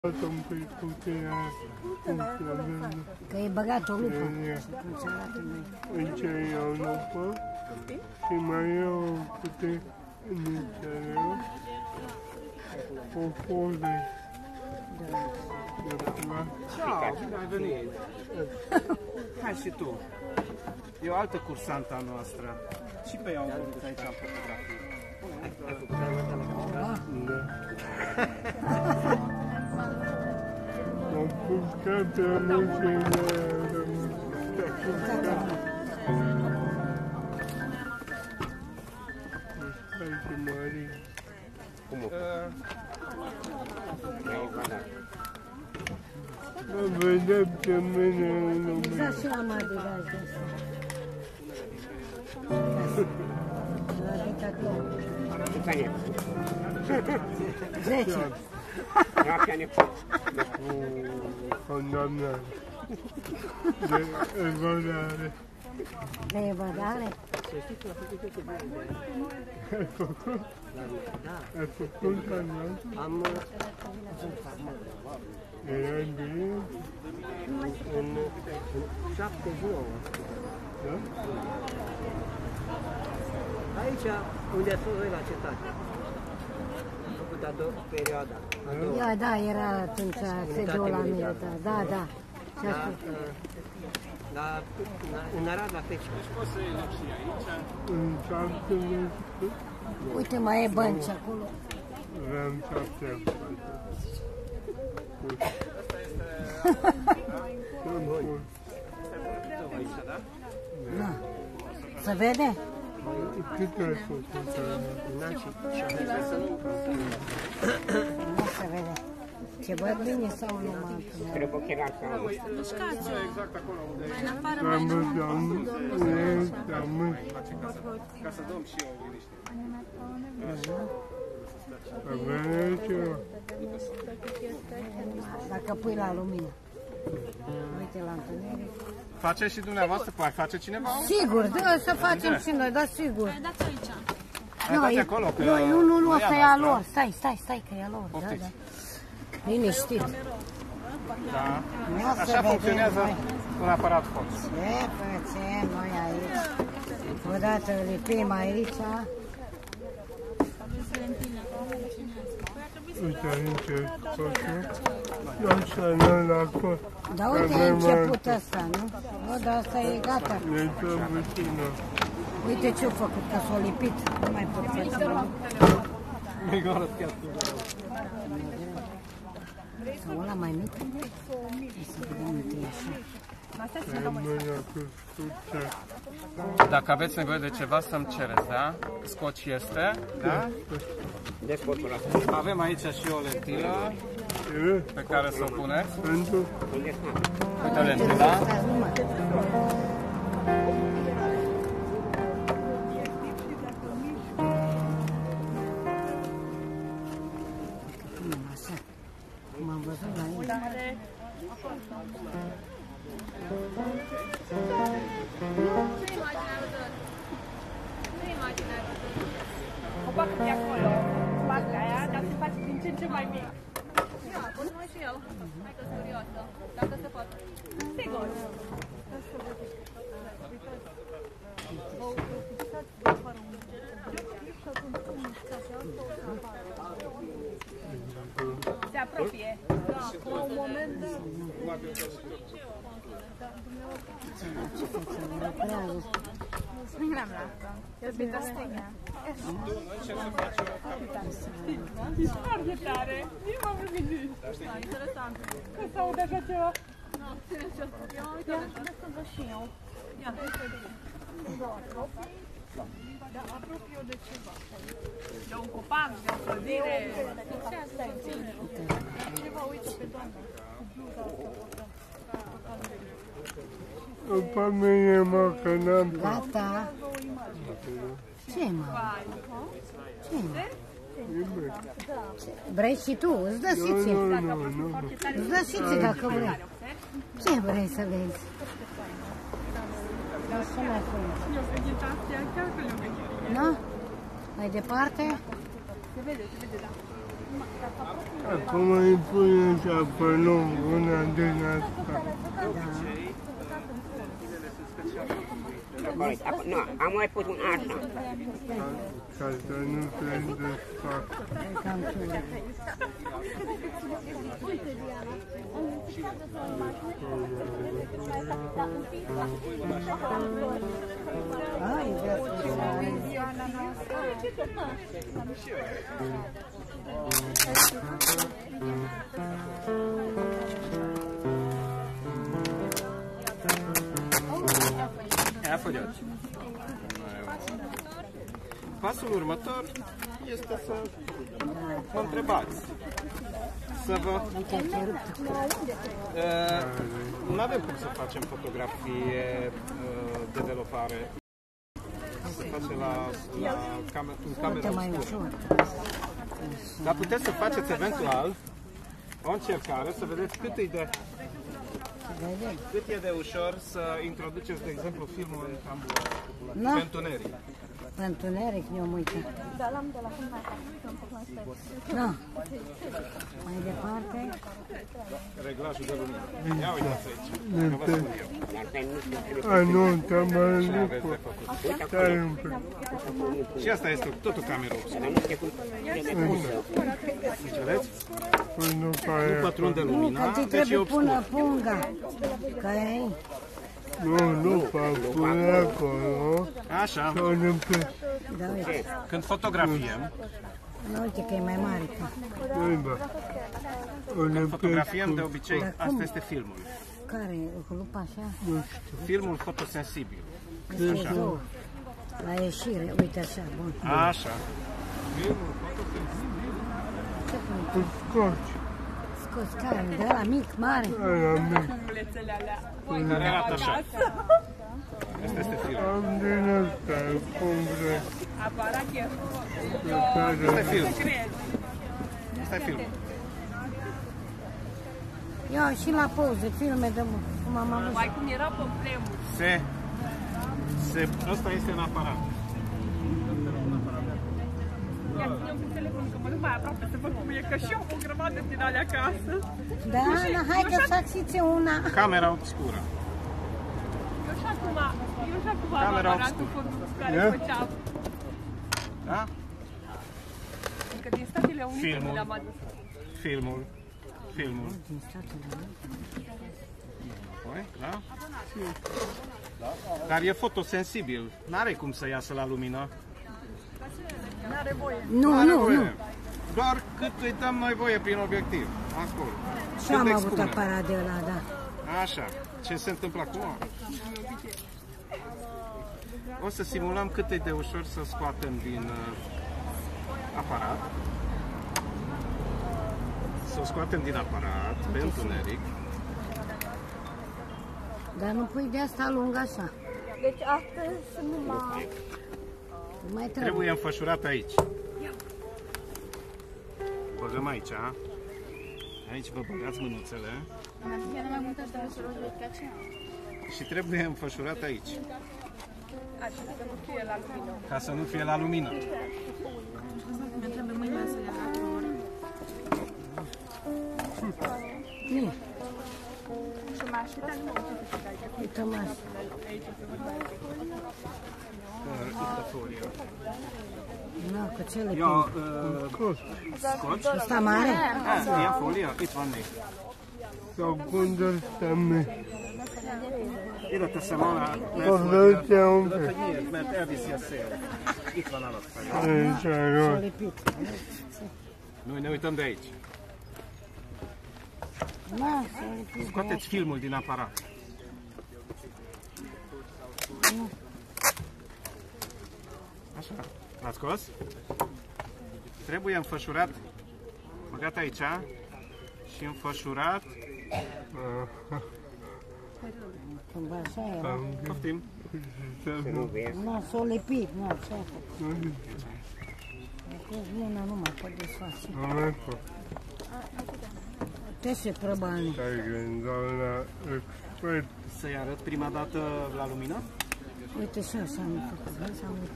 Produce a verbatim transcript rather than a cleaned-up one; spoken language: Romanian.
Că e băgat o lupă. Aici e o lupă și mai e o putere în interior, o folie de plastic. Ciao, bine ai venit! Hai și tu! E o altă cursantă a noastră. Și pe ea am văzut aici în fotografie. Am pucat pe mușile. Hai și mari. Mă vedem pe mine în lume. Exact și la mare de gaz de asta. La dictatură. Zece. Condamnare. De evadare. De evadare? Ai făcut? Ai făcut canal? Am Erai bine? în șaptezeci și nouă. Da? Aici, unde sunt noi la cetate. Am făcut a doua perioada. A doua. Ia, da, era atunci sediul la mine, da, da. La, la, la, în Arad, la Peciu. În șapte luni. Uite, mai e bănci acolo. Vreau șapte acolo. Da. Se vede? Cât ai făcut? Nu se vede. Ce văd bine sau nu mă întâlnesc? Trebuie că era ca Mișcați-o. Exact acolo unde Mai în afară, Am mai în mult, afară. am mult, am mult. ca să dăm și eu liniște. Avea ceva. Dacă pui la lumină. Uite la întâlnire. Faceți și dumneavoastră? Mai face cineva? Sigur, da, să facem și noi, da, sigur. Dați aici. Dați e- acolo, că nu, nu, nu, nu, nu e a că e a noastră. lor. Stai, stai, stai, că e a lor. Da, Poftiți. da. Liniștit. Da. Nu se Așa vede, funcționează noi. un aparat foto. Ce facem noi aici? Odată lipim aici. Uite aici e totul. Așa, nu la acolo. Da, uite, a început asta, nu? Nu, dar asta e gata. E tot puțină. Uite ce-a făcut, că s-a lipit. Nu mai pot face nimic. Sau ăla mai mic? Hai să vedem întâi așa. E mâna cu scuțe. Dacă aveți nevoie de ceva, să-mi cereți, da? Scoci este, da? despotul ăsta. Avem aici și o lentilă E? pe care să o puneți. Pentru? Uite lentila. Stați numai. Nu, așa. Cum am văzut la ei. O bagă de acolo, bagă aia, dar se face din ce în ce mai mic. Ia, pune-mă și eu. Hai că-s curioasă. Dacă se poate. Sigur. Se apropie. La un moment de... Lucrează. Spinam la asta. Eu sunt astea. E foarte tare. Eu m-am gândit. Da, interesant. Că să aud așa ceva. Nu, ține ce Ia uite, Ia, să văd și eu. ia. Da, apropie de ceva. De un copac, de o clădire. Ceva, uite pe doamna. Cu bluza asta. După mine, mă, că n-am Gata. Ce, mă? Ce, mă? Vrei și tu? Îți dă și ție. Nu, nu, nu. Îți dă și ție dacă vrei. Ce vrei să vezi? Așa mai frumos. Eu vedeți astea, chiar că le-o vedeți. Nu? Mai departe? Se vede, se vede, da. Acum îi pune așa pe nou, una din asta. Nu, am mai pus un așa. Ca să nu prinde fac. Ai, Elfogyott? Pasul următor este să vă întrebați. Să vă... Uh, nu avem cum să facem fotografie, uh, developare. Se face la, la camer, în camera obscură. Dar puteți să faceți eventual o încercare să vedeți cât e de, cât e de ușor să introduceți, de exemplu, filmul în camera, pe întuneric. Pe întuneric ne-am uitat. Da. Mai departe. Reglajul de lumină. Ia uitați aici. Că vă spun eu. A, nu, te-am Ce aveți de făcut? Stai un pic. Și asta este totul cameră obscură. Deci, vedeți? Până pe Nu aia. pătrunde Nu, lumina, că ți deci e trebuie obscur. până punga. Că e... Nu, nu fac până acolo. Așa. Să ne pe... Da, uite. Când fotografiem, Nu, uite că e mai mare. Bă. când fotografiem, de obicei, Dar cum? asta este filmul. Care? Cu lupa așa? Filmul fotosensibil. Este două. La ieșire, uite așa, bun. Așa. Ce pune? Scoci. Scoți care? De la mic, mare? Aia mic. Bulețele alea. Care arată așa. Asta este filmul. Am din ăsta, cum vrei. Aparat e. Asta e filmul. Cred. Asta e filmul. Ia și la poze, filme de cum am avut. Mai cum era pe vremuri. Se, se, asta este în aparat. Ia ține-o cu telefonul, că mă duc mai aproape să văd cum e, că și eu am o grămadă din alea acasă. Da, Ana, hai că fac și ție una. Camera obscură. Eu și acum, eu și acum am Camera aparatul obscură. care Ia. făceam. Da? Adică din Statele Unite Filmul. mi le-am adus. Filmul. Filmul. Apoi, da? Dar e fotosensibil. N-are cum să iasă la lumină. N-are voie. Nu, N-are nu, voie. nu. Doar cât îi dăm noi voie prin obiectiv. Acolo. Și Cât am avut expune. aparat de ăla, da. Așa. Ce se întâmplă acum? O să simulăm cât e de ușor să scoatem din uh, aparat. Să o scoatem din aparat pe întuneric. Dar nu pui de asta lungă așa. Deci astăzi numai... Nu mai trebuie. Trebuie înfășurat aici. Băgăm aici. Aici vă băgați mânuțele. Și trebuie înfășurat aici. Așa, să nu fie la lumină. Ca să nu fie la lumină. Nu, Și mai așteptat uite mă. Nu, că ce le Eu, pun? uh, scoci. Asta mare? Ah, ia folia. Uite, Vanni. Sau când ăsta mic. Ide tässä mala. O lătea un pic. Mert elviszi a szél. Itt van alatta. Aici, S-a nu. lipit. Noi ne uităm de aici. Da, s-a lipit. Scoateți filmul din aparat. Așa. L-ați scos? Trebuie înfășurat. Băgat aici. Și înfășurat. Când așa era. Poftim. Nu, s-a lipit, nu, ce-a făcut. Acum mâna nu mai pot desface. Nu mai pot. Ce se probani? Stai gând, doamna expert. Să-i arăt prima dată la lumină? Uite și așa am făcut, vezi, am